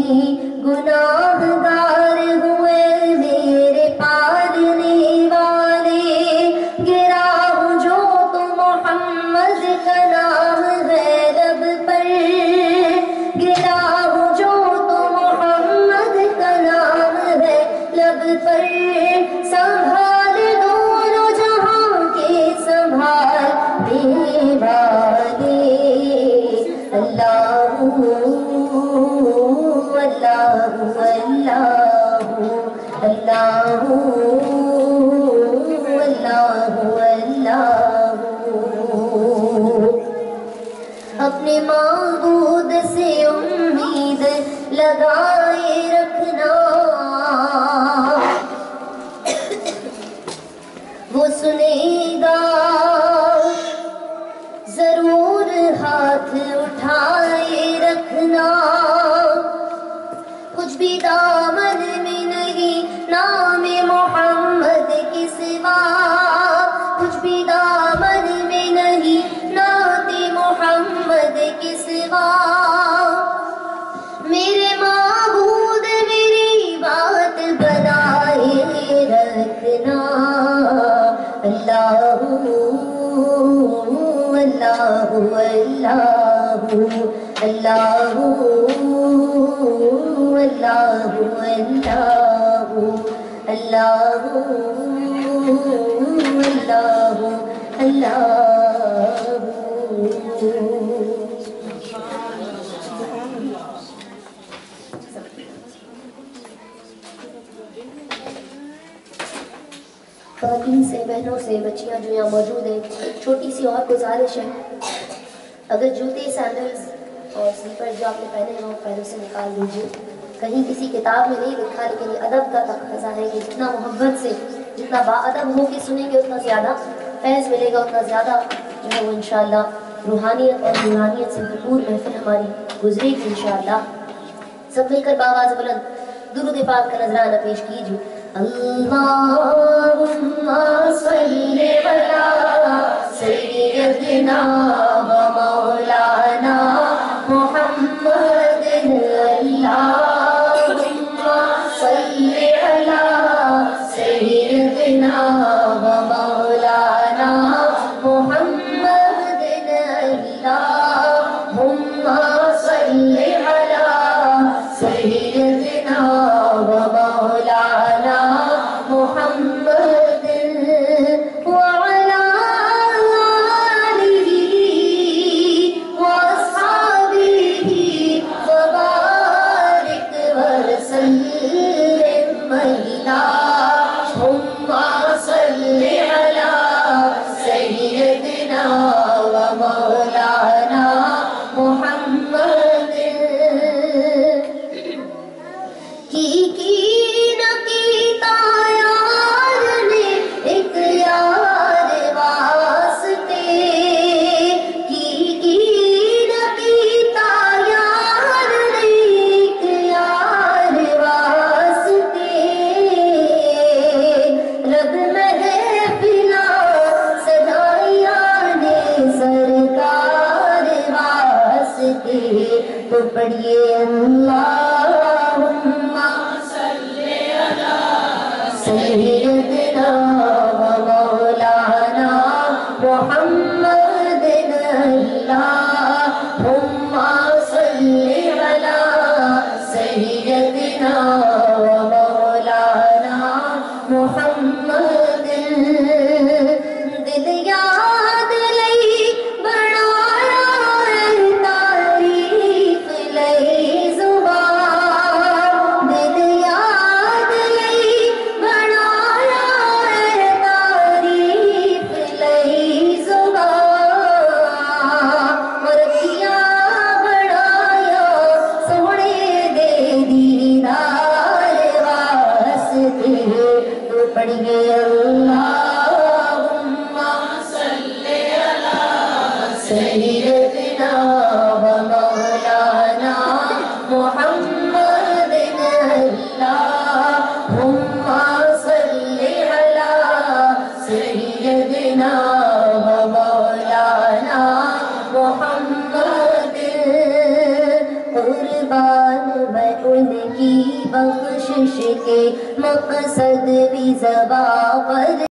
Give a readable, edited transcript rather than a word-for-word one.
गुनाहगार हुए मेरे पालने वाले, गिरा हूँ जो तो मोहम्मद का नाम है लब पर, गिरा हूँ जो तो मोहम्मद का नाम है लब पर। संभाल दोनों जहां के संभाल वाले, अल्लाह अल्लाह अल्लाह अल्लाह अल्लाह। अपने माबूद से उम्मीद लगाए रखना, वो सुनेगा जरूर हाथ उठाए रखना। कुछ भी दामन में नहीं नाम मोहम्मद के सिवा, कुछ भी दामन में नहीं नाते मोहम्मद के सिवा। मेरे माबूद मेरी बात बनाए रखना, अल्लाह अल्लाह अल्लाह अल्लाह अल्लाह अल्लाह अल्लाह ख़वातीन से, बहनों से, बच्चियाँ जो यहाँ मौजूद हैं, छोटी सी और गुजारिश है, अगर जूते, सैंडल्स और स्लीपर जो आपने पहने हैं वो पैरों से निकाल दीजिए। कहीं किसी किताब में नहीं लिखा, लेकिन ये अदब का तक़ाज़ा है कि जितना मोहब्बत से, जितना बाअदब हो के सुनेंगे उतना ज़्यादा फैज़ मिलेगा, उतना ज़्यादा जो है वो इंशाअल्लाह रूहानियत और नूरानियत से भरपूर महफिल हमारी गुजरेगी इंशाअल्लाह। सब मिलकर बाआवाज़ बुलंद दुरूद पाक का नजराना पेश कीजिए। अल्लाहुम्मा सल्ली अला सय्यिदना व मौलाना मुहम्मदिन, अल्लाहुम्मा सल्ली अला सय्यिदना व मौलाना मुहम्मदिन, अल्लाहुम्मा सल्ली अला सय्यिदना व मौलाना मुहम्मदिन व अला आलिहि व अस्हाबिहि व बारिक व सल्लिम, अल्लाहुम्मा सल्ली अला सय्यिदना व मौलाना मुहम्मदिन। की न कीता यार ने एक यार वास्ते, की न कीता यार ने एक यार वास्ते। रब महफिला सदाइया ने सरकार वास्ते, तो पढ़िए अल्लाहुम्मा सय्यिदना व मौलाना मुहम्मदिन, अल्लाहुम्मा सल्ली अला सय्यिदना व मौलाना मुहम्मदिन। दिल याद लई बनाया तारीफ लई जुबान, दिल याद लई बनाया तारीफ लई जुबान। रखिया बनाया सोने दे दीदार वास्ते, तो पढ़िए अल्लाहुम्मा सल्ली अला सय्यिदना व मौलाना मुहम्मदिन, अल्लाहुम्मा सल्ली अला सय्यिदना व मौलाना मुहम्मदिन। कुर्बान मैं ان کی بخشش کے مقصد بھی زباں پر